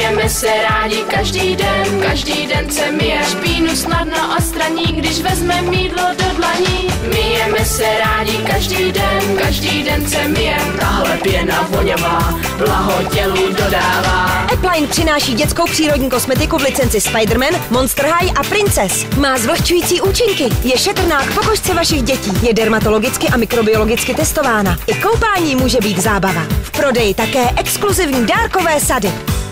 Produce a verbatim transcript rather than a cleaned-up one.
Myjeme se rádi každý den, každý den se myjem. Špínu snadno odstraní, když vezme mýdlo do dlaní. Myjeme se rádi každý den, každý den se myjem. Tahle pěna voňavá, blaho tělu dodává. Appline přináší dětskou přírodní kosmetiku v licenci Spiderman, Monster High a Princess. Má zvlhčující účinky, je šetrná k pokožce vašich dětí, je dermatologicky a mikrobiologicky testována. I koupání může být zábava. V prodeji také exkluzivní dárkové sady.